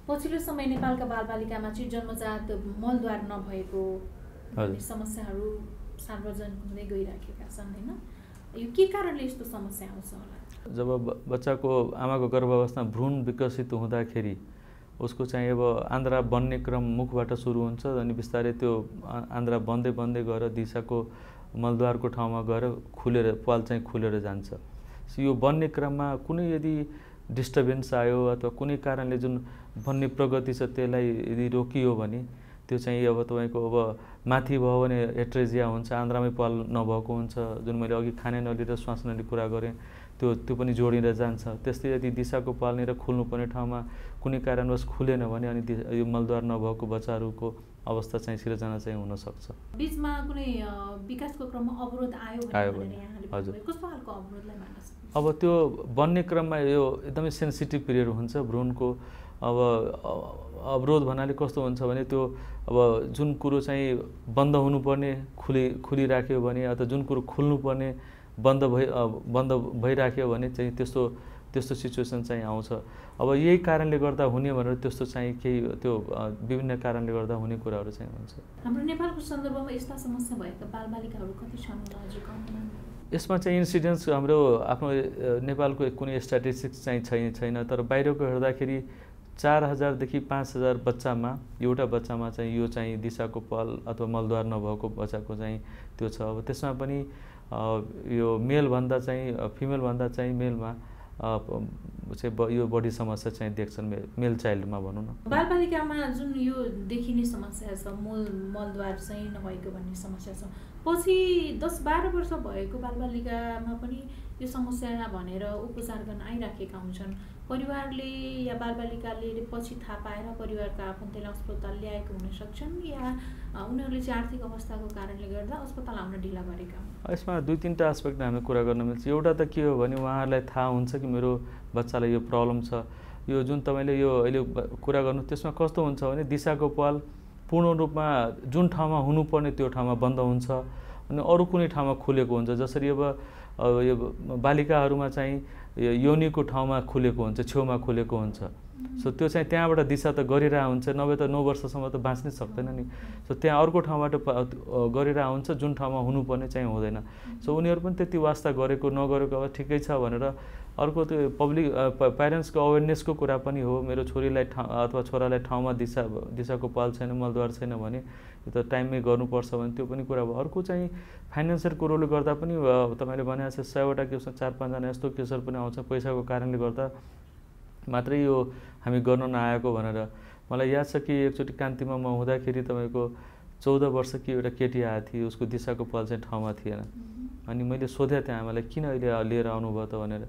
पछिल्लो समय नेपालका बालबालिकामा चाहिँ जन्मजात मलद्वार नभएको समस्याहरू सार्वजनिक हुँदै गइराखेका छन् हैन? यो के कारणले यस्तो समस्या आउँछ होला? जब बच्चाको आमाको गर्भावस्थामा भ्रूण विकसित हुँदाखेरि उसको चाहिँ अब आन्द्रा बन्ने क्रम मुखबाट सुरु हुन्छ अनि बिस्तारै त्यो आन्द्रा बन्दै बन्दै गएर दिशाको मलद्वारको ठाउँमा गएर पाल चाहिँ खुलेर जान्छ। यो बन्ने क्रममा कुनै यदि डिस्टर्बेन्स आयो अथवा कुनै कारणले जुन बन्ने प्रगति छ त्यसलाई यदि रोकियो भने त्यो चाहिँ अब तपाईँको अब माथि भयो भने एट्रेजिया हुन्छ, आन्द्रामै पाल नभएको हुन्छ, जुन मैले अघि खाने नली र श्वास नली कुरा गरेँ त्यो पनि जोडिएर जान्छ। त्यस्तै यदि दिशाको पाल्ने र खुल्नुपर्ने ठाउँमा कुनै कारणवश खुलेन भने अनि यो मलद्वार नभएको बच्चाहरूको अवस्था चाहिँ सिर्जना चाहिँ हुनसक्छ। बीचमा कुनै विकासको क्रममा अवरोध आयो भने हजुर कस्तो खालको अवरोधलाई मान्न सक्नुहुन्छ? अब त्यो बन्ने क्रममा यो एकदमै सेन्सिटिभ पिरियड हुन्छ भ्रूणको। अब अवरोध भन्नाले कस्तो हुन्छ भने त्यो अब जुन कुरो चाहिँ बन्द हुनुपर्ने खुलिराख्यो भने अथवा जुन कुरो खुल्नुपर्ने बन्द भइराख्यो भने चाहिँ त्यस्तो सिचुएसन चाहिँ आउँछ। अब यही कारणले गर्दा हुने भनेर त्यस्तो चाहिँ केही त्यो विभिन्न कारणले गर्दा हुने कुराहरू चाहिँ हुन्छ। हाम्रो नेपालको सन्दर्भमा यस्ता समस्या भएका बालबालिकाहरू कति छन् होला हजुर? यसमा चाहिँ इन्सिडेन्स हाम्रो आफ्नो नेपालको कुनै स्ट्याटिस्टिक्स चाहिँ छैन, तर बाहिरको हेर्दाखेरि 4000 देखि 5000 बच्चामा एउटा बच्चामा चाहिँ यो चाहिँ दिशाको पाल अथवा मलद्वार नभएको बच्चाको चाहिँ त्यो छ। अब त्यसमा पनि यो मेलभन्दा चाहिँ फिमेलभन्दा चाहिँ मेलमा यो बढी समस्या चाहिँ देख्छन् मेल चाइल्डमा भनौँ न। बालबालिकामा जुन यो देखिने समस्या छ मलद्वार चाहिँ नभएको भन्ने समस्या छ, पछि 10-12 वर्ष भएको बालबालिकामा पनि यो समस्या भनेर उपचार गर्न आइराखेका हुन्छन्। परिवारले या बालबालिकाले पछि थाहा पाएर परिवारका आफन्तलाई अस्पताल ल्याएको हुन सक्छन् या उनीहरूले चाहिँ आर्थिक अवस्थाको कारणले गर्दा अस्पताल आउन ढिला गरेका हुन्। यसमा 2-3टा एस्पेक्ट हामी कुरा गर्न मिल्छ। एउटा त के हो भने उहाँहरूलाई थाहा हुन्छ कि मेरो बच्चालाई यो प्रब्लम छ। यो जुन तपाईँले यो अहिले कुरा गर्नु त्यसमा कस्तो हुन्छ भने दिशाको पाल पूर्ण रूपमा जुन ठाउँमा हुनुपर्ने त्यो ठाउँमा बन्द हुन्छ अनि अरू कुनै ठाउँमा खुलेको हुन्छ। जसरी अब यो बालिकाहरूमा चाहिँ योनिको ठाउँमा खुलेको हुन्छ, छेउमा खुलेको हुन्छ। सो त्यो चाहिँ त्यहाँबाट दिशा त गरिरहेको हुन्छ, नभए त 9 वर्षसम्म त बाँच्नै सक्दैन नि। सो त्यहाँ अर्को ठाउँबाट गरिरहेको हुन्छ जुन ठाउँमा हुनुपर्ने चाहिँ हुँदैन। सो उनीहरू पनि त्यति वास्ता गरेको नगरेको अब ठिकै छ भनेर अर्को त्यो पब्लिक प्यारेन्ट्सको अवेरनेसको कुरा पनि हो। मेरो छोरीलाई अथवा छोरालाई ठाउँमा दिशाको पाल छैन, मलद्वार छैन भने यो त टाइममै गर्नुपर्छ भने त्यो पनि कुरा भयो। अर्को चाहिँ फाइनेन्सियल कुरोले गर्दा पनि तपाईँले भने जस्तै 100वटा केसमा 4-5 जना यस्तो केसहरू पनि आउँछ पैसाको कारणले गर्दा मात्रै यो हामी गर्न नआएको भनेर। मलाई याद छ कि एकचोटि कान्तिमा म हुँदाखेरि तपाईँको 14 वर्ष कि एउटा केटी आएको थियो, उसको दिशाको पाल चाहिँ ठाउँमा थिएन। अनि मैले सोधेँ त्यहाँ आमालाई किन अहिले लिएर आउनुभयो त भनेर।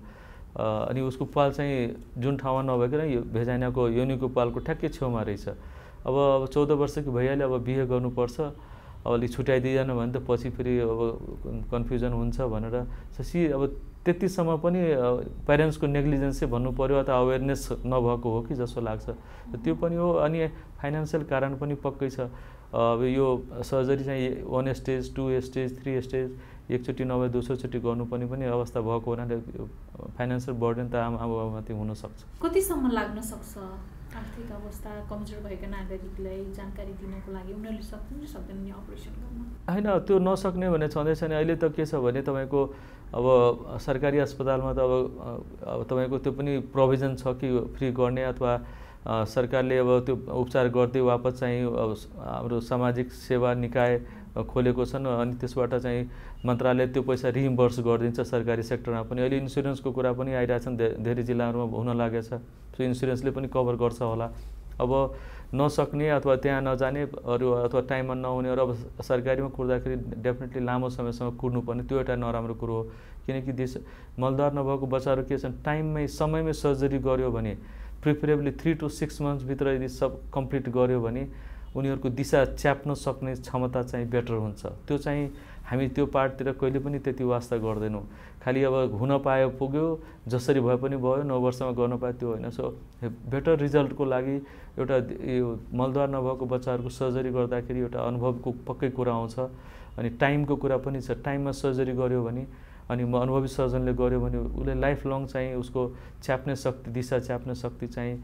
अनि उसको पाल चाहिँ जुन ठाउँमा नभइकन यो भेजाइनाको योनिको पालको ठ्याक्कै छेउमा रहेछ। अब 14 वर्षको भइहाल्यो, अब बिहे गर्नुपर्छ, अब अलिक छुट्याइदिएन भने त पछि फेरि अब कन्फ्युजन हुन्छ भनेर अब त्यतिसम्म पनि प्यारेन्ट्सको नेग्लिजेन्सै भन्नु पर्यो अथवा अवेरनेस नभएको हो कि जस्तो लाग्छ। त्यो पनि हो। अनि फाइनेन्सियल कारण पनि पक्कै छ। अब यो सर्जरी चाहिँ 1 स्टेज 2 स्टेज 3 स्टेज एकचोटि नभए दोस्रोचोटि गर्नुपर्ने पनि अवस्था भएको हुनाले फाइनेन्सियल बर्डन त आमाबाबुमाथि हुनसक्छ। कतिसम्म लाग्न सक्छ आर्थिक अवस्था कमजोर भएका नागरिकलाई जानकारी दिनको लागि? उनीहरूले सक्छन् कि सक्दैनन् नि अपरेसन गर्न? होइन, त्यो नसक्ने भने छँदैछ नि। अहिले त के छ भने तपाईँको अब सरकारी अस्पतालमा त अब तपाईँको त्यो पनि प्रोभिजन छ कि फ्री गर्ने अथवा सरकारले अब त्यो उपचार गर्दै वापस चाहिँ हाम्रो सामाजिक सेवा निकाय खोलेको छन् अनि त्यसबाट चाहिँ मन्त्रालयले त्यो पैसा रिइम्बर्स गरिदिन्छ सरकारी सेक्टरमा पनि। अहिले इन्सुरेन्सको कुरा पनि आइरहेछन्, धेरै जिल्लाहरूमा हुन लागेछ। सो इन्सुरेन्सले पनि कभर गर्छ होला। अब नसक्ने अथवा त्यहाँ नजाने अरू अथवा टाइममा नहुनेहरू अब सरकारीमा कुर्दाखेरि डेफिनेटली लामो समयसम्म कुर्नुपर्ने त्यो एउटा नराम्रो कुरो हो। किनकि मलद्वार नभएको बच्चाहरू के छन्, टाइममै समयमै सर्जरी गर्यो भने प्रिफरेबली 3 to 6 मन्थ्सभित्र यदि सब कम्प्लिट गर्यो भने उनीहरूको दिशा च्याप्न सक्ने क्षमता चाहिँ बेटर हुन्छ। त्यो चाहिँ हामी त्यो पार्टतिर कहिले पनि त्यति वास्ता गर्दैनौँ। खालि अब हुन पायो पुग्यो, जसरी भए पनि भयो, 9 वर्षमा गर्न पायो त्यो होइन। सो बेटर रिजल्टको लागि एउटा यो मलद्वार नभएको बच्चाहरूको सर्जरी गर्दाखेरि एउटा अनुभवको पक्कै कुरा आउँछ अनि टाइमको कुरा पनि छ। टाइममा सर्जरी गर्यो भने अनि अनुभवी सर्जनले गर्यो भने उसले लाइफ लङ चाहिँ उसको च्याप्ने शक्ति, दिशा च्याप्ने शक्ति चाहिँ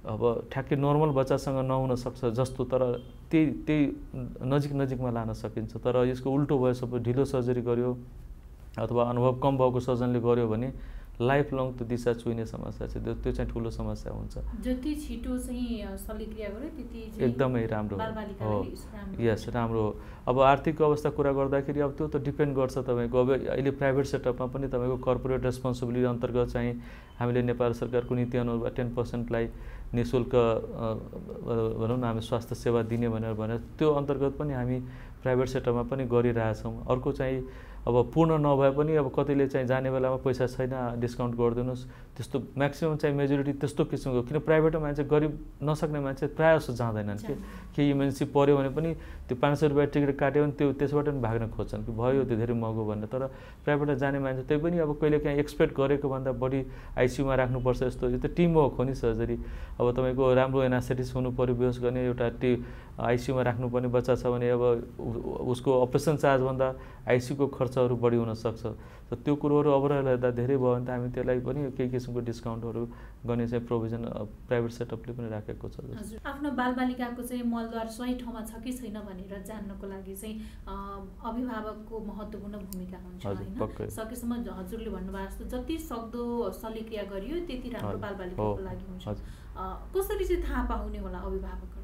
अब ठ्याक्कै नर्मल बच्चासँग नहुन सक्छ जस्तो, तर त्यही नजिकमा लान सकिन्छ। तर यसको उल्टो भयो, सबै ढिलो सर्जरी गर्यो अथवा अनुभव कम भएको सर्जनले गर्यो भने लाइफ लङ त्यो दिशा चुइने समस्या छ, त्यो चाहिँ ठुलो समस्या हुन्छ। जति छिटो चाहिँ शल्यक्रिया गर्यो त्यति एकदमै राम्रो हो। यस, राम्रो हो। अब आर्थिक अवस्था कुरा गर्दाखेरि अब त्यो त डिपेन्ड गर्छ तपाईँको। अब अहिले प्राइभेट सेटअपमा पनि तपाईँको कर्पोरेट रेस्पोन्सिबिलिटी अन्तर्गत चाहिँ हामीले नेपाल सरकारको नीति अनुसार 10%लाई निःशुल्क भनौँ न हामी स्वास्थ्य सेवा दिने भनेर त्यो अन्तर्गत पनि हामी प्राइभेट सेक्टरमा पनि गरिरहेछौँ। अर्को चाहिँ अब पूर्ण नभए पनि अब कतिले चाहिँ जाने बेलामा पैसा छैन डिस्काउन्ट गरिदिनुहोस्, त्यस्तो म्याक्सिमम चाहिँ मेजोरिटी त्यस्तो किसिमको। किन प्राइभेटमा मान्छे गरिब नसक्ने मान्छे प्रायः जस्तो जाँदैनन् कि केही इमर्जेन्सी पऱ्यो भने पनि त्यो 500 रुपियाँ टिकट काट्यो भने त्यो त्यसबाट पनि भाग्न खोज्छन् कि भयो त्यो धेरै महँगो भनेर। तर प्राइभेटमा जाने मान्छे त्यही पनि अब कहिले काहीँ एक्सपेक्ट गरेको भन्दा बढी आइसियुमा राख्नुपर्छ जस्तो, यो त टिम वर्क हो नि सर्जरी। अब तपाईँको राम्रो एनास्थेटिस्ट हुनु पऱ्यो, बेहोस गर्ने एउटा आइसियुमा राख्नुपर्ने बच्चा छ भने अब उसको अपरेसन चार्जभन्दा आइसियुको खर्चहरू बढी हुनसक्छ। त त्यो कुरोहरू अवरहेला हेर्दा धेरै भयो भने त हामी त्यसलाई पनि केही किसिमको डिस्काउन्टहरू गर्ने चाहिँ प्रोभिजन प्राइभेट सेटअपले पनि राखेको छ। हजुर, आफ्नो बालबालिकाको चाहिँ मलद्वार सही ठाउँमा छ कि छैन भनेर जान्नको लागि चाहिँ अभिभावकको महत्त्वपूर्ण भूमिका हुन्छ हैन। सकेसम्म हजुरले भन्नुभएको जस्तो जति सक्दो शल्यक्रिया गरियो त्यति राम्रो बालबालिकाको लागि हुन्छ। कसरी चाहिँ थाहा पाउने होला अभिभावकहरूले?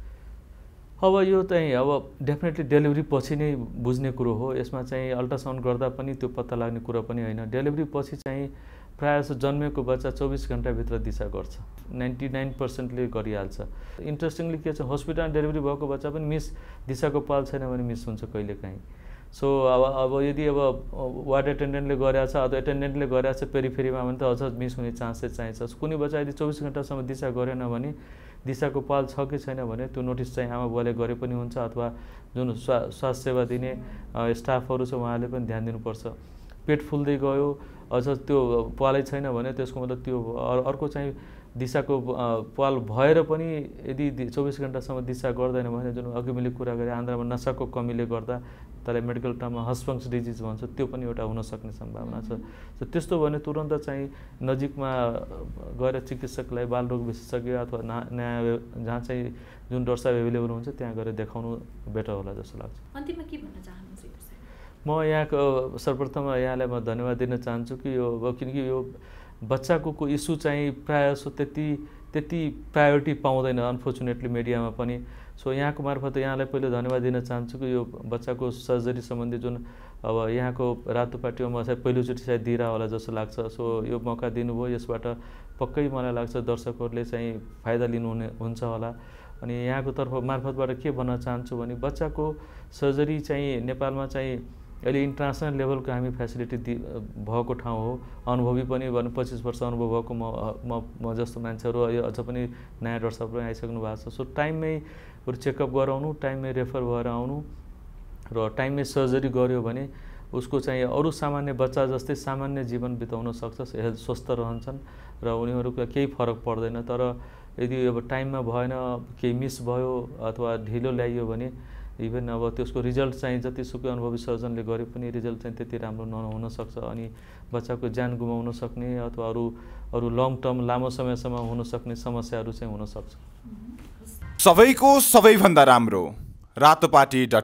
अब यो चाहिँ अब डेफिनेटली डेलिभरी पछि नै बुझ्ने कुरो हो। यसमा चाहिँ अल्ट्रासाउन्ड गर्दा पनि त्यो पत्ता लाग्ने कुरो पनि होइन। डेलिभरी पछि चाहिँ प्रायः जस्तो जन्मेको बच्चा 24 घन्टाभित्र दिशा गर्छ, 99%ले गरिहाल्छ। इन्ट्रेस्टिङली के छ, हस्पिटलमा डेलिभरी भएको बच्चा पनि मिस दिशाको पाल छैन भने मिस हुन्छ कहिलेकाहीँ। सो अब यदि अब वार्ड एटेन्डेन्टले गरेछ अथवा एटेन्डेन्टले गरेछ पेरिफेरीमा भने त अझ मिस हुने चान्सेस चाहिन्छ। कुनै बच्चा यदि 24 घन्टासम्म दिशा गरेन भने दिशाको पाल छ कि छैन भने त्यो नोटिस चाहिँ आमा बुवाले गरे पनि हुन्छ अथवा जुन स्वास्थ्य सेवा दिने स्टाफहरू छ उहाँले पनि ध्यान दिनुपर्छ। पेट फुल्दै गयो अझ त्यो पालै छैन भने त्यसको मतलब त्यो अर्को चाहिँ दिशाको पाल भएर पनि यदि 24 घन्टासम्म दिशा गर्दैन भने जुन अघि मैले कुरा गरेँ आन्द्रामा नसाको कमीले गर्दा त्यसलाई मेडिकल टर्ममा हस्फङ्क्स डिजिज भन्छ, त्यो पनि एउटा हुनसक्ने सम्भावना छ। त्यस्तो भने तुरन्त चाहिँ नजिकमा गएर चिकित्सकलाई बालरोग विशेषज्ञ अथवा नयाँ जहाँ चाहिँ जुन डक्टर साहब एभाइलेबल हुन्छ त्यहाँ गएर देखाउनु बेटर होला जस्तो लाग्छ। अन्तिममा के भन्न चाहनुहुन्छ? म यहाँको सर्वप्रथम यहाँलाई म धन्यवाद दिन चाहन्छु कि यो किनकि यो बच्चाको इस्यु चाहिँ प्रायः जसो त्यति प्रायोरिटी पाउँदैन अनफर्चुनेटली मिडियामा पनि। सो यहाँको मार्फत यहाँलाई पहिले धन्यवाद दिन चाहन्छु कि यो बच्चाको सर्जरी सम्बन्धी जुन अब यहाँको रातोपाटीमा म चाहिँ पहिलोचोटि सायद दिइरह होला जस्तो लाग्छ। सो यो मौका दिनुभयो, यसबाट पक्कै मलाई लाग्छ दर्शकहरूले चाहिँ फाइदा लिनुहुने हुन्छ होला। अनि यहाँको मार्फतबाट के भन्न चाहन्छु भने बच्चाको सर्जरी चाहिँ नेपालमा चाहिँ अहिले इन्टरनेसनल लेभलको हामी फेसिलिटी भएको ठाउँ हो। अनुभवी पनि 25 वर्ष अनुभव भएको म जस्तो मान्छेहरू अझ पनि नयाँ डक्टर साहबहरू आइसक्नु भएको छ। सो टाइममै चेकअप गराउनु, टाइममै रेफर भएर आउनु र टाइममै सर्जरी गर्यो भने उसको चाहिँ अरू सामान्य बच्चा जस्तै सामान्य जीवन बिताउन सक्छ, हेल्थ स्वस्थ रहन्छन् र उनीहरूको केही फरक पर्दैन। तर यदि अब टाइममा भएन, केही मिस भयो अथवा ढिलो ल्याइयो भने इभन अब त्यसको रिजल्ट चाहिँ जतिसुकै अनुभवी सर्जनले गरे पनि रिजल्ट चाहिँ त्यति राम्रो नहुनसक्छ अनि बच्चाको ज्यान गुमाउन सक्ने अथवा अरू लङ टर्म लामो समयसम्म हुन सक्ने समस्याहरू चाहिँ हुन सक्छ। सबैको सबैभन्दा राम्रो रातोपाटी